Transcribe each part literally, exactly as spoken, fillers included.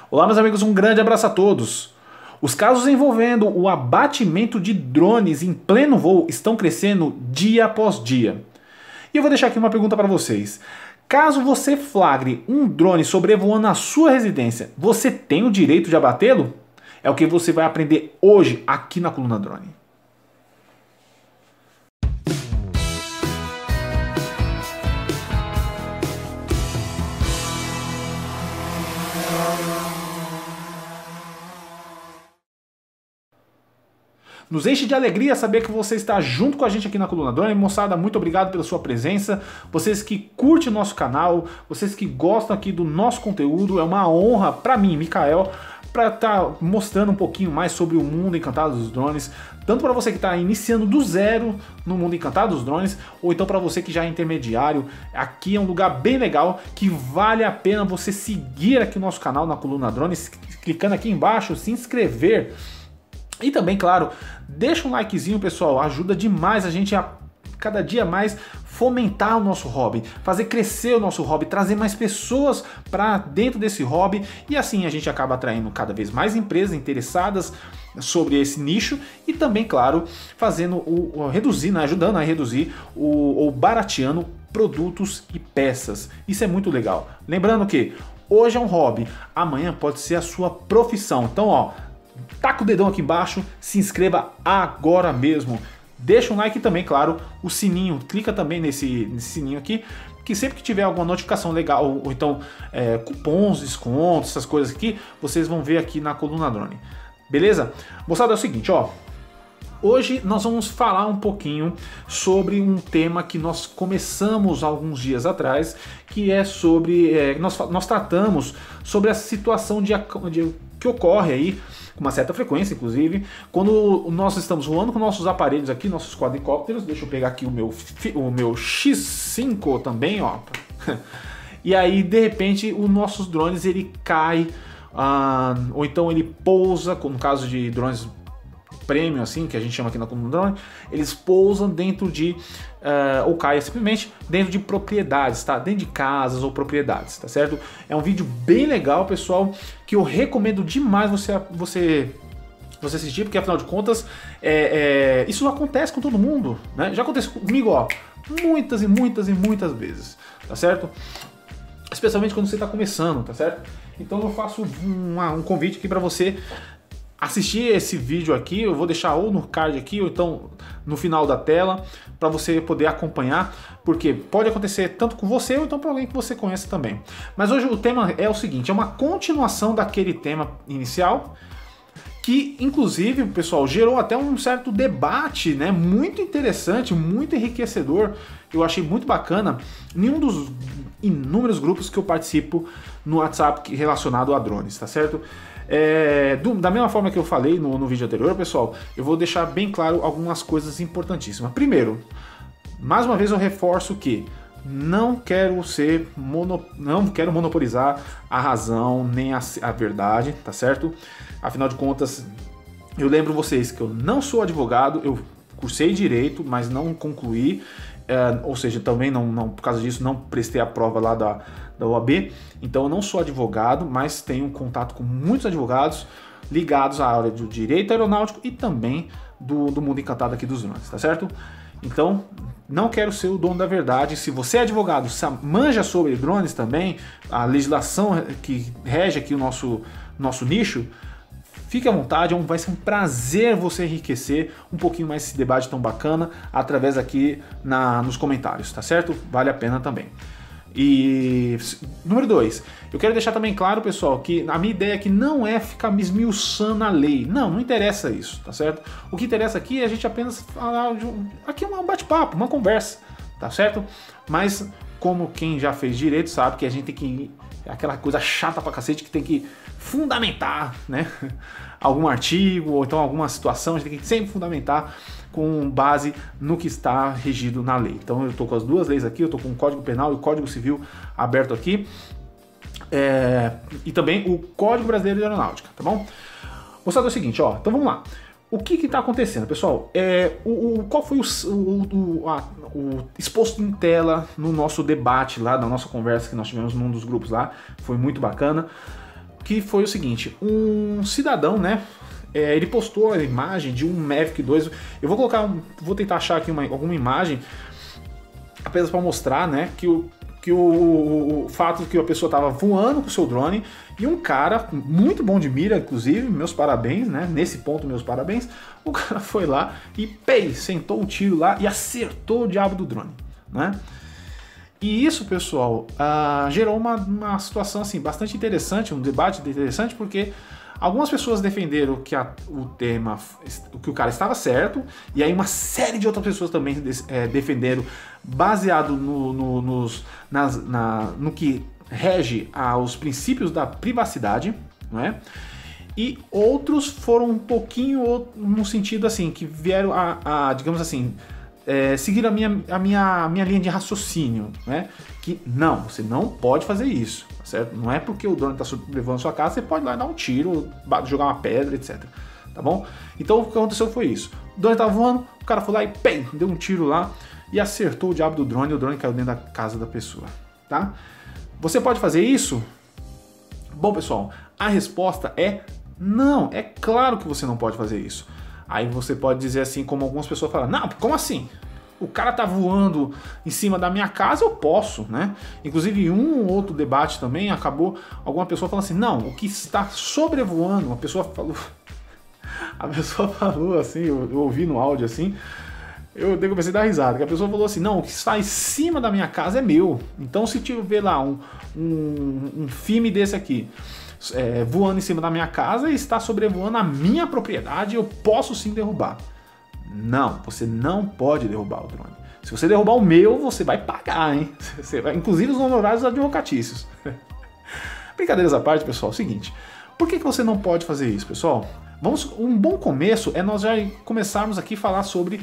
Olá, meus amigos, um grande abraço a todos. Os casos envolvendo o abatimento de drones em pleno voo estão crescendo dia após dia. E eu vou deixar aqui uma pergunta para vocês. Caso você flagre um drone sobrevoando a sua residência, você tem o direito de abatê-lo? É o que você vai aprender hoje aqui na Coluna Drone. Nos enche de alegria saber que você está junto com a gente aqui na Coluna Drone. Moçada, muito obrigado pela sua presença. Vocês que curtem o nosso canal, vocês que gostam aqui do nosso conteúdo, é uma honra para mim, Mikael, para estar mostrando um pouquinho mais sobre o mundo encantado dos drones. Tanto para você que está iniciando do zero no mundo encantado dos drones, ou então para você que já é intermediário. Aqui é um lugar bem legal que vale a pena você seguir aqui o nosso canal na Coluna Drone, clicando aqui embaixo, se inscrever. E também, claro, deixa um likezinho, pessoal, ajuda demais a gente a cada dia mais fomentar o nosso hobby, fazer crescer o nosso hobby, trazer mais pessoas para dentro desse hobby e assim a gente acaba atraindo cada vez mais empresas interessadas sobre esse nicho e também, claro, fazendo o, o reduzindo, ajudando a reduzir o, ou barateando produtos e peças. Isso é muito legal. Lembrando que hoje é um hobby, amanhã pode ser a sua profissão. Então, ó, taca o dedão aqui embaixo, se inscreva agora mesmo. Deixa um like também, claro, o sininho, clica também nesse, nesse sininho aqui, que sempre que tiver alguma notificação legal, ou, ou então é, cupons, descontos, essas coisas aqui, vocês vão ver aqui na Coluna Drone. Beleza? Moçada, é o seguinte, ó. Hoje nós vamos falar um pouquinho sobre um tema que nós começamos alguns dias atrás, que é sobre, é, nós, nós tratamos sobre a situação de, de, que ocorre aí, com uma certa frequência, inclusive, quando nós estamos voando com nossos aparelhos aqui, nossos quadricópteros. Deixa eu pegar aqui o meu, o meu X cinco também, ó. E aí, de repente, os nossos drones, ele cai, ah, ou então ele pousa, no caso de drones premium, assim, que a gente chama aqui na Coluna Drone, eles pousam dentro de, uh, ou caem simplesmente dentro de propriedades, tá? Dentro de casas ou propriedades, tá certo? É um vídeo bem legal, pessoal, que eu recomendo demais você, você, você assistir, porque afinal de contas, é, é, isso acontece com todo mundo, né? Já aconteceu comigo, ó, muitas e muitas e muitas vezes, tá certo? Especialmente quando você está começando, tá certo? Então eu faço um, um convite aqui para você assistir esse vídeo aqui. Eu vou deixar ou no card aqui ou então no final da tela para você poder acompanhar, porque pode acontecer tanto com você ou então para alguém que você conhece também. Mas hoje o tema é o seguinte, é uma continuação daquele tema inicial, que inclusive, pessoal, gerou até um certo debate, né, muito interessante, muito enriquecedor. Eu achei muito bacana em um dos inúmeros grupos que eu participo no WhatsApp relacionado a drones, tá certo? É, do, da mesma forma que eu falei no, no vídeo anterior, pessoal, eu vou deixar bem claro algumas coisas importantíssimas. Primeiro, mais uma vez eu reforço que não quero ser mono, não quero monopolizar a razão nem a, a verdade, tá certo? Afinal de contas, eu lembro vocês que eu não sou advogado, eu cursei direito, mas não concluí. É, ou seja, também não, não, por causa disso não prestei a prova lá da, da O A B, então eu não sou advogado, mas tenho contato com muitos advogados ligados à área do direito aeronáutico e também do, do mundo encantado aqui dos drones, tá certo? Então, não quero ser o dono da verdade. Se você é advogado, manja sobre drones também, a legislação que rege aqui o nosso, nosso nicho, fique à vontade, vai ser um prazer você enriquecer um pouquinho mais esse debate tão bacana através aqui na, nos comentários, tá certo? Vale a pena também. E número dois, eu quero deixar também claro, pessoal, que a minha ideia aqui não é ficar me esmiuçando a lei. Não, não interessa isso, tá certo? O que interessa aqui é a gente apenas falar de um, aqui é um bate-papo, uma conversa, tá certo? Mas como quem já fez direito sabe que a gente tem que aquela coisa chata pra cacete que tem que fundamentar, né, algum artigo ou então alguma situação, a gente tem que sempre fundamentar com base no que está regido na lei. Então eu estou com as duas leis aqui, eu estou com o Código Penal e o Código Civil aberto aqui, é, e também o Código Brasileiro de Aeronáutica, tá bom? Moçada, é o seguinte, ó, então vamos lá. O que está acontecendo, pessoal? É, o, o, qual foi o, o, o, a, o exposto em tela no nosso debate lá, na nossa conversa que nós tivemos num dos grupos lá, foi muito bacana. que foi o seguinte, um cidadão, né, é, ele postou a imagem de um Mavic dois, eu vou colocar, um, vou tentar achar aqui uma, alguma imagem, apenas para mostrar, né, que o que o, o fato de que a pessoa estava voando com o seu drone e um cara muito bom de mira, inclusive, meus parabéns, né? Nesse ponto, meus parabéns. O cara foi lá e pei, sentou o tiro lá e acertou o diabo do drone, né? E isso, pessoal, uh, gerou uma, uma situação assim bastante interessante, um debate interessante, porque algumas pessoas defenderam que a, o tema, que o cara estava certo, e aí uma série de outras pessoas também é, defenderam, baseado no, no, nos, nas, na, no que rege aos princípios da privacidade, não é? E outros foram um pouquinho no sentido assim, que vieram a, a digamos assim, é, seguir a minha, a, minha, a minha linha de raciocínio, né? Que não, você não pode fazer isso, certo? Não é porque o drone está sobrevoando a sua casa, você pode ir lá dar um tiro, jogar uma pedra, etcétera. Tá bom? Então o que aconteceu foi isso. O drone estava voando, o cara foi lá e pem, deu um tiro lá e acertou o diabo do drone e o drone caiu dentro da casa da pessoa, tá? Você pode fazer isso? Bom, pessoal, a resposta é não, é claro que você não pode fazer isso. Aí você pode dizer assim, como algumas pessoas falam, não, como assim? O cara tá voando em cima da minha casa, eu posso, né? Inclusive, um ou outro debate também acabou, alguma pessoa falando assim, não, o que está sobrevoando, uma pessoa falou, a pessoa falou assim, eu, eu ouvi no áudio assim, eu comecei a dar risada, que a pessoa falou assim, não, o que está em cima da minha casa é meu, então se tiver lá um, um, um filme desse aqui, é, voando em cima da minha casa e está sobrevoando a minha propriedade, eu posso sim derrubar. Não, você não pode derrubar o drone. Se você derrubar o meu, você vai pagar, hein? Você vai, inclusive os honorários advocatícios. Brincadeiras à parte, pessoal, é o seguinte, por que que você não pode fazer isso, pessoal? Vamos, um bom começo é nós já começarmos aqui a falar sobre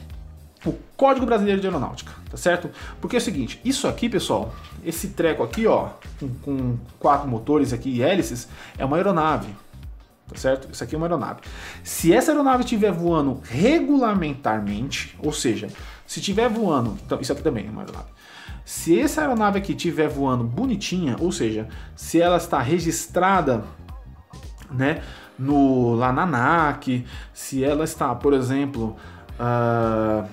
o Código Brasileiro de Aeronáutica, tá certo? Porque é o seguinte, isso aqui, pessoal, esse treco aqui, ó, com, com quatro motores aqui e hélices, é uma aeronave, tá certo? Isso aqui é uma aeronave. Se essa aeronave estiver voando regulamentarmente, ou seja, se estiver voando, então isso aqui também é uma aeronave. Se essa aeronave aqui estiver voando bonitinha, ou seja, se ela está registrada, né, no, lá na ANAC, se ela está, por exemplo, uh,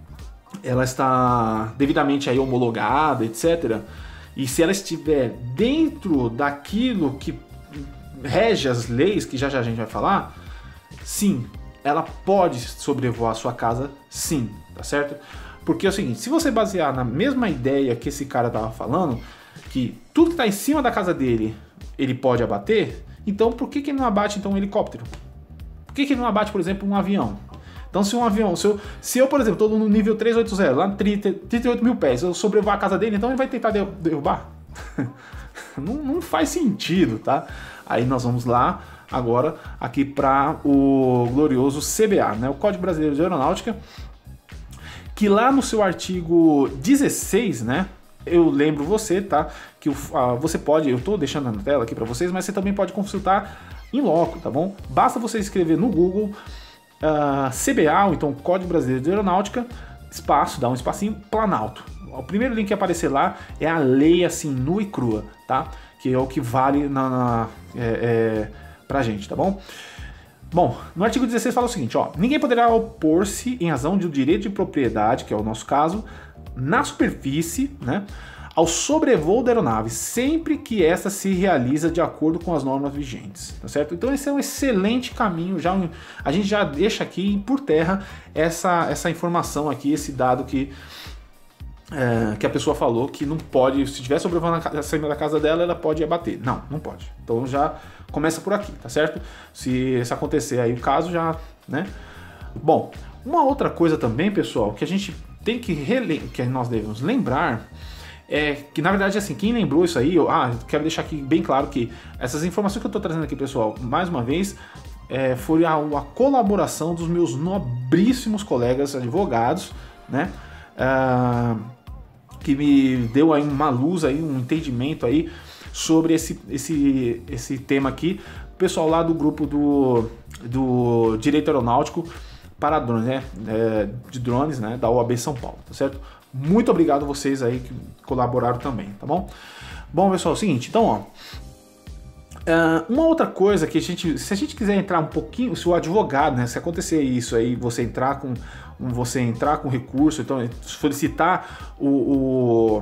ela está devidamente aí homologada, etcétera. E se ela estiver dentro daquilo que rege as leis, que já já a gente vai falar, sim, ela pode sobrevoar a sua casa, sim, tá certo? Porque é o seguinte, se você basear na mesma ideia que esse cara tava falando, que tudo que está em cima da casa dele, ele pode abater, então por que que ele não abate então um helicóptero? Por que que ele não abate, por exemplo, um avião? Então se um avião, se eu, se eu por exemplo, estou no nível trezentos e oitenta, lá trinta, trinta e oito mil pés, eu sobrevoar a casa dele, então ele vai tentar derrubar? não, não faz sentido, tá? Aí nós vamos lá agora aqui para o glorioso C B A, né? O Código Brasileiro de Aeronáutica, que lá no seu artigo dezesseis, né? Eu lembro você, tá? Que o, uh, você pode, eu estou deixando na tela aqui para vocês, mas você também pode consultar em loco, tá bom? Basta você escrever no Google uh, C B A, ou então Código Brasileiro de Aeronáutica, espaço, dá um espacinho, Planalto. O primeiro link que aparecer lá é a lei assim, nua e crua, tá? Que é o que vale na, na, é, é, pra gente, tá bom? Bom, no artigo dezesseis fala o seguinte, ó, ninguém poderá opor-se em razão de um direito de propriedade, que é o nosso caso, na superfície, né, ao sobrevoo da aeronave, sempre que esta se realiza de acordo com as normas vigentes, tá certo? Então esse é um excelente caminho, já um, a gente já deixa aqui por terra essa, essa informação aqui, esse dado que, é, que a pessoa falou que não pode, se estiver sobrevoando acima da casa dela, ela pode abater. Não, não pode. Então já começa por aqui, tá certo? Se, se acontecer aí o caso, já, né? Bom, uma outra coisa também, pessoal, que a gente tem que, rele... que nós devemos lembrar é que, na verdade, assim, quem lembrou isso aí, eu ah, quero deixar aqui bem claro que essas informações que eu estou trazendo aqui, pessoal, mais uma vez, é, foi a, a colaboração dos meus nobríssimos colegas advogados, né? Ah, que me deu aí uma luz, aí, um entendimento aí sobre esse, esse, esse tema aqui. O pessoal lá do grupo do, do Direito Aeronáutico para drones, né? É, de drones, né? Da O A B São Paulo, tá certo? Muito obrigado a vocês aí que colaboraram também, tá bom? Bom, pessoal, é o seguinte, então, ó, Uh, uma outra coisa que a gente, se a gente quiser entrar um pouquinho, se o advogado, né, se acontecer isso aí, você entrar com, você entrar com recurso, então solicitar o, o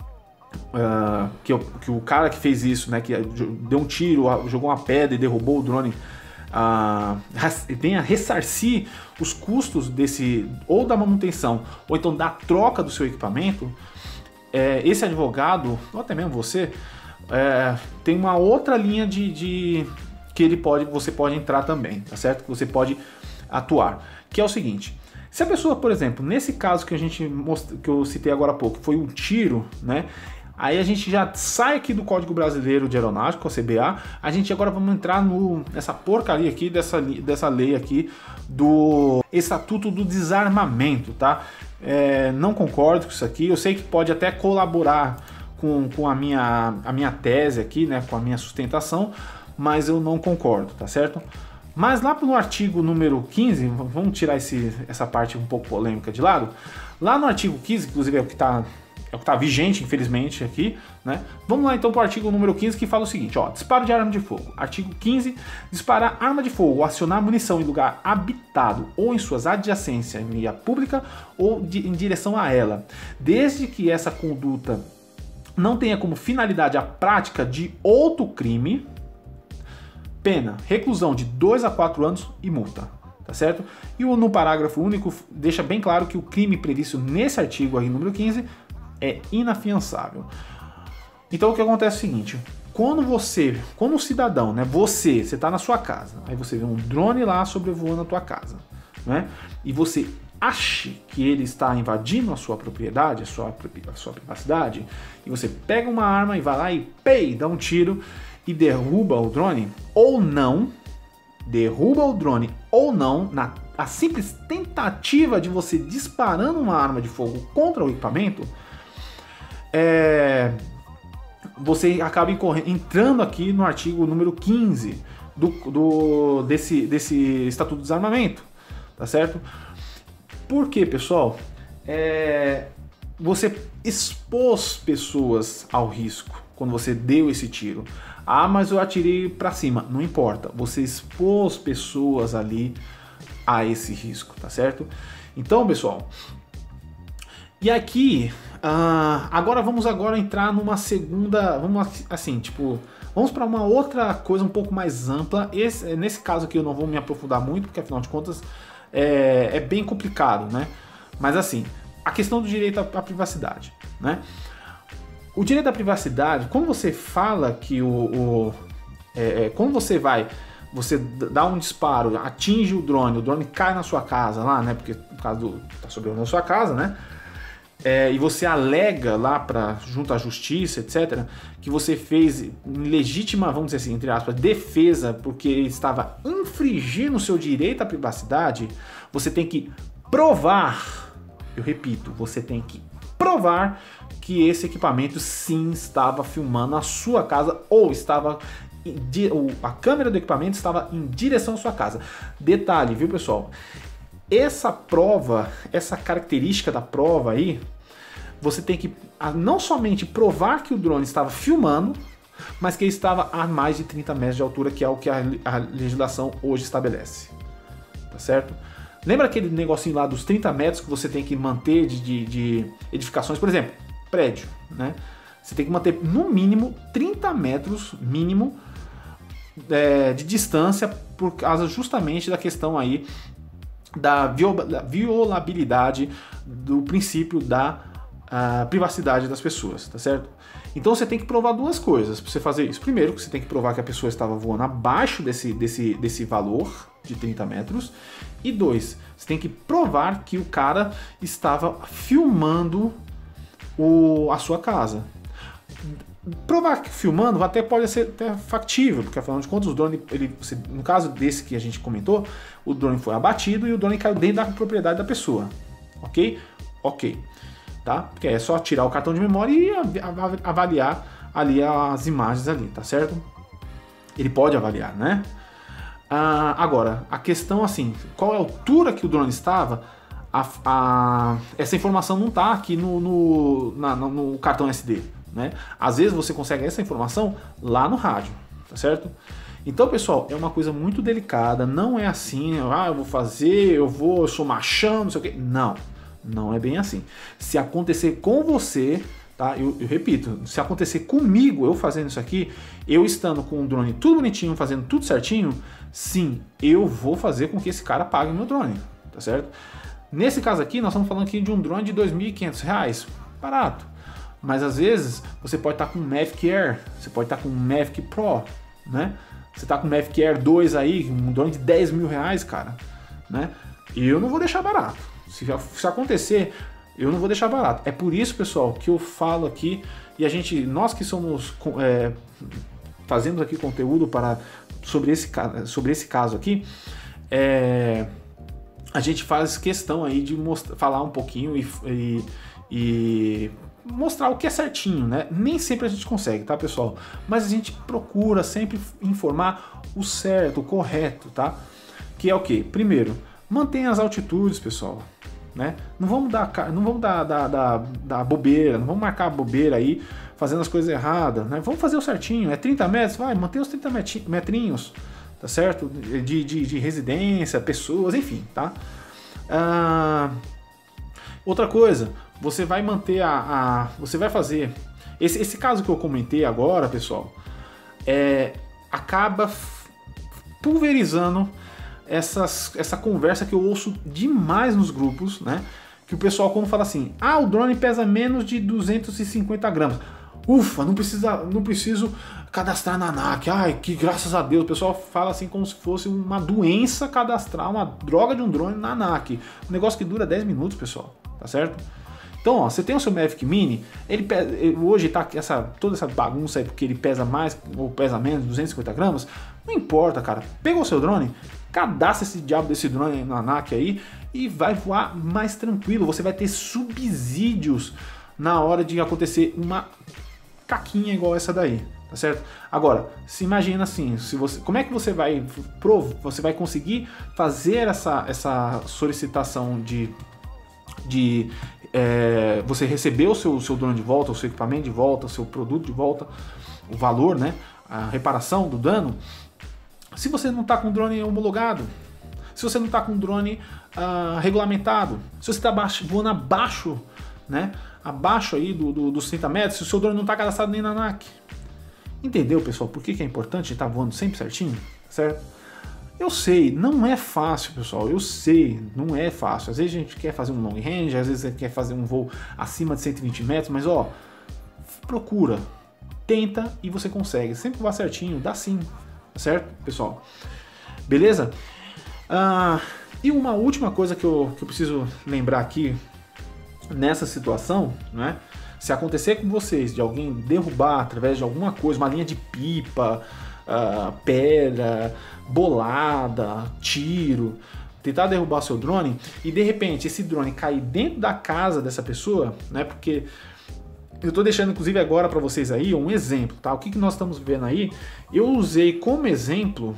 uh, que, o, que o cara que fez isso, né, que deu um tiro, jogou uma pedra e derrubou o drone, uh, venha ressarcir os custos desse, ou da manutenção, ou então da troca do seu equipamento, é, esse advogado, ou até mesmo você, É, tem uma outra linha de, de que ele pode, você pode entrar também, tá certo? Que você pode atuar, que é o seguinte: se a pessoa, por exemplo, nesse caso que a gente most... que eu citei agora há pouco, foi um tiro, né? Aí a gente já sai aqui do Código Brasileiro de Aeronáutica, o C B A, a gente agora vamos entrar no, nessa porcaria aqui, dessa, dessa lei aqui, do Estatuto do Desarmamento, tá? É, não concordo com isso aqui, eu sei que pode até colaborar Com, com a, minha, a minha tese aqui, né, com a minha sustentação, mas eu não concordo, tá certo? Mas lá no artigo número quinze, vamos tirar esse, essa parte um pouco polêmica de lado, lá no artigo quinze, inclusive é o que está é o que tá vigente, infelizmente, aqui, né? Vamos lá então para o artigo número quinze, que fala o seguinte, ó, disparo de arma de fogo. Artigo quinze, disparar arma de fogo ou acionar munição em lugar habitado ou em suas adjacências, em via pública ou de, em direção a ela, desde que essa conduta não tenha como finalidade a prática de outro crime, pena, reclusão de dois a quatro anos e multa, tá certo? E no parágrafo único deixa bem claro que o crime previsto nesse artigo aí, número quinze, é inafiançável. Então o que acontece é o seguinte, quando você, como cidadão, né, você, você tá na sua casa, aí você vê um drone lá sobrevoando a tua casa, né, e você ache que ele está invadindo a sua propriedade, a sua, a sua privacidade, e você pega uma arma e vai lá e pei, dá um tiro e derruba o drone, ou não, derruba o drone ou não, na a simples tentativa de você disparando uma arma de fogo contra o equipamento, é, você acaba entrando aqui no artigo número quinze do, do, desse, desse Estatuto do Desarmamento, tá certo? Por quê, pessoal? É, você expôs pessoas ao risco quando você deu esse tiro. Ah, mas eu atirei para cima. Não importa. Você expôs pessoas ali a esse risco, tá certo? Então, pessoal, e aqui, uh, agora vamos agora entrar numa segunda, vamos assim, tipo, vamos para uma outra coisa um pouco mais ampla. Esse, nesse caso aqui eu não vou me aprofundar muito, porque afinal de contas É, é bem complicado, né? Mas assim, a questão do direito à, à privacidade, né? O direito à privacidade, quando você fala que o... o é, é, quando você vai, você dá um disparo, atinge o drone, o drone cai na sua casa lá, né? Porque no caso do... tá sobrevoando a sua casa, né? É, e você alega lá para junto à justiça, etcétera, que você fez legítima, vamos dizer assim, entre aspas, defesa, porque estava infringindo o seu direito à privacidade, você tem que provar, eu repito, você tem que provar que esse equipamento sim estava filmando a sua casa ou estava a câmera do equipamento estava em direção à sua casa. Detalhe, viu, pessoal? Essa prova, essa característica da prova aí, você tem que não somente provar que o drone estava filmando, mas que ele estava a mais de trinta metros de altura, que é o que a, a legislação hoje estabelece. Tá certo? Lembra aquele negocinho lá dos trinta metros que você tem que manter de, de, de edificações? Por exemplo, prédio, né? Você tem que manter no mínimo trinta metros mínimo é, de distância, por causa justamente da questão aí da violabilidade do princípio da uh, privacidade das pessoas, tá certo? Então você tem que provar duas coisas para você fazer isso. Primeiro, que você tem que provar que a pessoa estava voando abaixo desse, desse, desse valor de trinta metros. E dois, você tem que provar que o cara estava filmando o, a sua casa. Provar que filmando até pode ser até factível, porque afinal de contas o drone, ele, no caso desse que a gente comentou, o drone foi abatido e o drone caiu dentro da propriedade da pessoa, ok? Ok, tá? Porque é só tirar o cartão de memória e avaliar ali as imagens ali, tá certo? Ele pode avaliar, né? Ah, agora, a questão assim, qual é a altura que o drone estava? A, a, essa informação não está aqui no, no, na, no cartão S D. Né? Às vezes você consegue essa informação lá no rádio, tá certo? Então, pessoal, é uma coisa muito delicada, não é assim, ah, eu vou fazer, eu vou, eu sou machão, não sei o quê. Não, não é bem assim. Se acontecer com você, tá? Eu, eu repito, se acontecer comigo, eu fazendo isso aqui, eu estando com o drone tudo bonitinho, fazendo tudo certinho, sim, eu vou fazer com que esse cara pague meu drone, tá certo? Nesse caso aqui, nós estamos falando aqui de um drone de dois mil e quinhentos reais, barato. Mas às vezes, você pode estar com um Mavic Air, você pode estar com um Mavic Pro, né? Você tá com o Mavic Air dois aí, um drone de dez mil reais, cara, né? E eu não vou deixar barato. Se, se acontecer, eu não vou deixar barato. É por isso, pessoal, que eu falo aqui, e a gente, nós que somos, é, fazemos aqui conteúdo para, sobre, esse, sobre esse caso aqui, é, a gente faz questão aí de mostrar, falar um pouquinho e, e, e mostrar o que é certinho, né? Nem sempre a gente consegue, tá, pessoal? Mas a gente procura sempre informar o certo, o correto, tá? Que é o quê? Primeiro, mantenha as altitudes, pessoal, né? Não vamos dar, não vamos dar, dar, dar, dar bobeira, não vamos marcar a bobeira aí fazendo as coisas erradas, né? Vamos fazer o certinho, é trinta metros, vai, mantenha os trinta metrinhos, tá certo? De, de, de residência, pessoas, enfim, tá? Ah, outra coisa, você vai manter a, a você vai fazer esse, esse caso que eu comentei agora, pessoal, é, acaba pulverizando essas, essa conversa que eu ouço demais nos grupos, né? Que o pessoal quando fala assim, ah, o drone pesa menos de duzentos e cinquenta gramas, ufa, não precisa, não preciso cadastrar na ANAC, ai, que graças a Deus. O pessoal fala assim como se fosse uma doença cadastrar uma droga de um drone na ANAC, um negócio que dura dez minutos, pessoal, tá certo? Então, ó, você tem o seu Mavic Mini, ele, pesa, ele hoje tá essa, toda essa bagunça aí porque ele pesa mais ou pesa menos, duzentos e cinquenta gramas, não importa, cara. Pegou o seu drone, cadastra esse diabo desse drone na ANAC aí e vai voar mais tranquilo. Você vai ter subsídios na hora de acontecer uma caquinha igual essa daí, tá certo? Agora, se imagina assim, se você, como é que você vai você vai conseguir fazer essa, essa solicitação de de é, você receber o seu, seu drone de volta, o seu equipamento de volta, o seu produto de volta, o valor, né, a reparação do dano, se você não está com o drone homologado, se você não está com o drone uh, regulamentado, se você está voando abaixo, né, abaixo aí do, do, dos trinta metros, se o seu drone não está cadastrado nem na ANAC. Entendeu, pessoal, por que, que é importante estar voando sempre certinho, certo? Eu sei, não é fácil, pessoal, eu sei, não é fácil. Às vezes a gente quer fazer um long range, às vezes a gente quer fazer um voo acima de cento e vinte metros, mas ó, procura, tenta e você consegue. Sempre vá certinho, dá sim, certo, pessoal? Beleza? Ah, e uma última coisa que eu, que eu preciso lembrar aqui, nessa situação, né? Se acontecer com vocês, de alguém derrubar através de alguma coisa, uma linha de pipa, Uh, pedra, bolada, tiro, tentar derrubar seu drone e de repente esse drone cair dentro da casa dessa pessoa, né? Porque eu tô deixando inclusive agora para vocês aí um exemplo, tá? O que, que nós estamos vendo aí? Eu usei como exemplo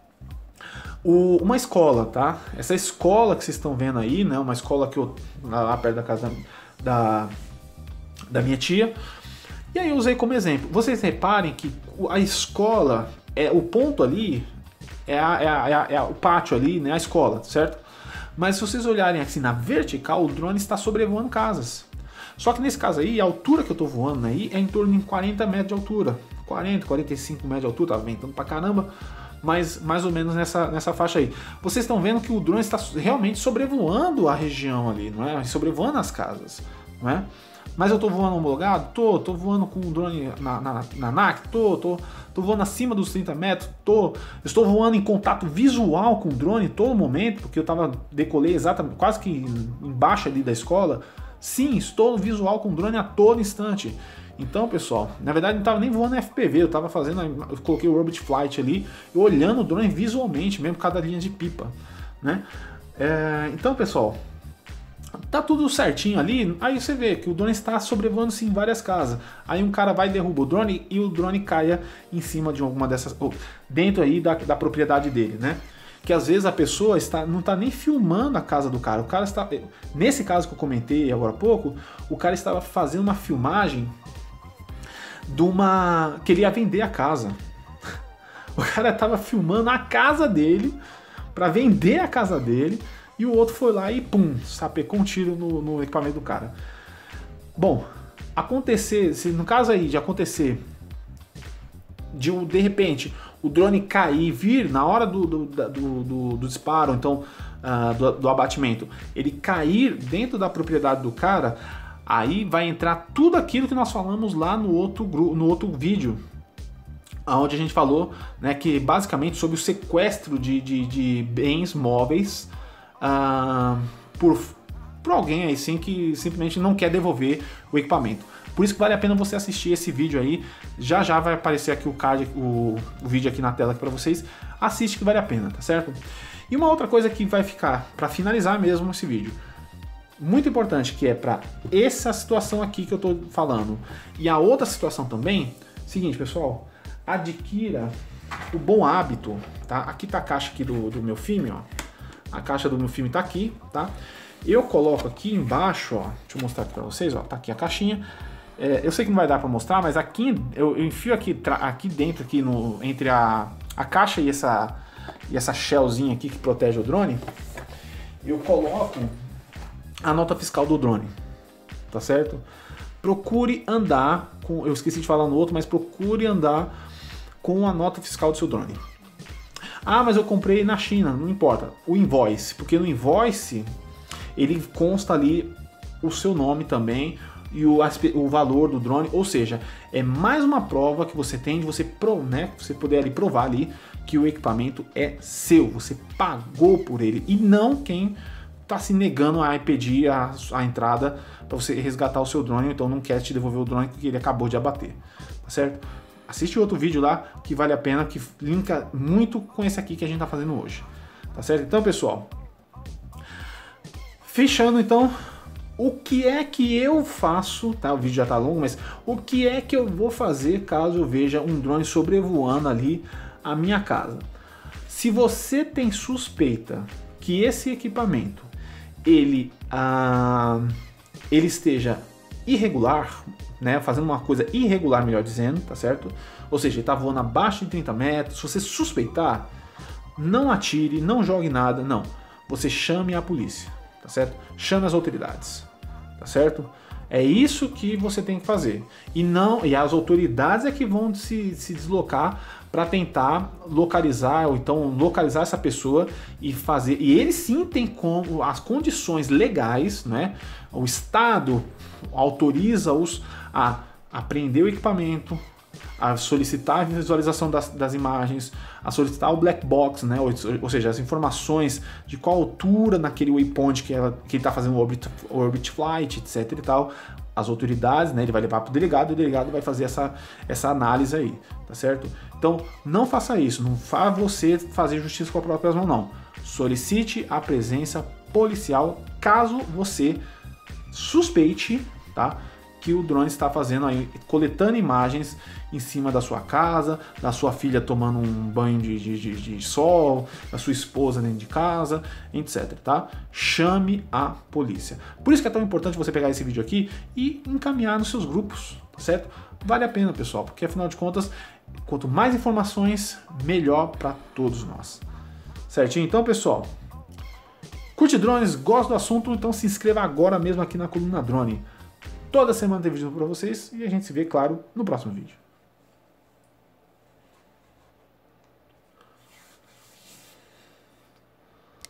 o, uma escola, tá? Essa escola que vocês estão vendo aí, né? Uma escola que eu lá perto da casa da, da minha tia. E aí eu usei como exemplo. Vocês reparem que a escola, é o ponto ali, é, a, é, a, é, a, é o pátio ali, né, a escola, certo? Mas se vocês olharem assim na vertical, o drone está sobrevoando casas. Só que nesse caso aí, a altura que eu estou voando aí é em torno de quarenta metros de altura. quarenta, quarenta e cinco metros de altura, tá ventando pra caramba, mas mais ou menos nessa, nessa faixa aí. Vocês estão vendo que o drone está realmente sobrevoando a região ali, não é? Sobrevoando as casas, não é? Mas eu tô voando homologado? Tô, tô voando com o drone na, na, na ANAC? Tô, tô, tô voando acima dos trinta metros? Tô, estou voando em contato visual com o drone todo momento, porque eu tava, decolei exatamente, quase que embaixo ali da escola. Sim, estou visual com o drone a todo instante. Então, pessoal, na verdade não tava nem voando F P V, eu tava fazendo, eu coloquei o Orbit Flight ali, olhando o drone visualmente, mesmo cada linha de pipa, né? É, então, pessoal, tá tudo certinho ali, aí você vê que o drone está sobrevoando sim várias casas. Aí um cara vai e derruba o drone e o drone caia em cima de alguma dessas, ou dentro aí da, da propriedade dele, né? Que às vezes a pessoa está, não está nem filmando a casa do cara. O cara está, nesse caso que eu comentei agora há pouco, o cara estava fazendo uma filmagem de uma, queria vender a casa. O cara tava filmando a casa dele para vender a casa dele e o outro foi lá e pum, sapecou um tiro no, no equipamento do cara. Bom, acontecer, se no caso aí de acontecer de de repente o drone cair, vir na hora do, do, do, do, do disparo, então uh, do, do abatimento, ele cair dentro da propriedade do cara, aí vai entrar tudo aquilo que nós falamos lá no outro, no outro vídeo, onde a gente falou, né, que basicamente sobre o sequestro de, de, de bens móveis uh, por, por alguém aí sim que simplesmente não quer devolver o equipamento. Por isso que vale a pena você assistir esse vídeo aí. Já já vai aparecer aqui o card, o, o vídeo aqui na tela para vocês. Assiste que vale a pena, tá certo? E uma outra coisa que vai ficar para finalizar mesmo esse vídeo, muito importante, que é para essa situação aqui que eu tô falando e a outra situação também. Seguinte, pessoal, adquira o bom hábito, tá? Aqui tá a caixa aqui do, do meu filme, ó. A caixa do meu filme tá aqui, tá? Eu coloco aqui embaixo, ó. Deixa eu mostrar aqui para vocês, ó. Tá aqui a caixinha. É, eu sei que não vai dar para mostrar, mas aqui eu, eu enfio aqui, aqui dentro, aqui no, entre a, a caixa e essa, e essa shellzinha aqui que protege o drone, eu coloco a nota fiscal do drone, tá certo? Procure andar com, eu esqueci de falar no outro, mas procure andar com a nota fiscal do seu drone. Ah, mas eu comprei na China, não importa, o invoice, porque no invoice ele consta ali o seu nome também, e o, o valor do drone, ou seja, é mais uma prova que você tem de você, pro, né, você poder ali provar ali que o equipamento é seu, você pagou por ele e não quem está se negando a impedir a, a entrada para você resgatar o seu drone, ou então não quer te devolver o drone porque ele acabou de abater, tá certo? Assiste outro vídeo lá que vale a pena, que linka muito com esse aqui que a gente está fazendo hoje, tá certo? Então, pessoal, fechando então. O que é que eu faço, tá? O vídeo já tá longo, mas o que é que eu vou fazer caso eu veja um drone sobrevoando ali a minha casa? Se você tem suspeita que esse equipamento ele, ah, ele esteja irregular, né? Fazendo uma coisa irregular, melhor dizendo, tá certo? Ou seja, ele tá voando abaixo de trinta metros. Se você suspeitar, não atire, não jogue nada, não. Você chame a polícia, tá certo? Chame as autoridades. Tá certo? É isso que você tem que fazer. E não, e as autoridades é que vão se, se deslocar para tentar localizar, ou então localizar essa pessoa e fazer. E eles sim têm como as condições legais, né? O Estado autoriza-os a apreender o equipamento, a solicitar a visualização das, das imagens, a solicitar o black box, né? ou, ou seja, as informações de qual altura naquele waypoint que, ela, que ele está fazendo o orbit, orbit flight, etc e tal. As autoridades, né? Ele vai levar para o delegado e o delegado vai fazer essa, essa análise aí, tá certo? Então, não faça isso, não faça você fazer justiça com as próprias mãos, não. Solicite a presença policial caso você suspeite, tá? Que o drone está fazendo aí, coletando imagens em cima da sua casa, da sua filha tomando um banho de, de, de, de sol, da sua esposa dentro de casa, etc, tá? Chame a polícia. Por isso que é tão importante você pegar esse vídeo aqui e encaminhar nos seus grupos, tá certo? Vale a pena, pessoal, porque afinal de contas, quanto mais informações, melhor para todos nós. Certinho? Então, pessoal, curte drones, gosta do assunto, então se inscreva agora mesmo aqui na Coluna Drone. Toda semana tem vídeo para vocês e a gente se vê, claro, no próximo vídeo.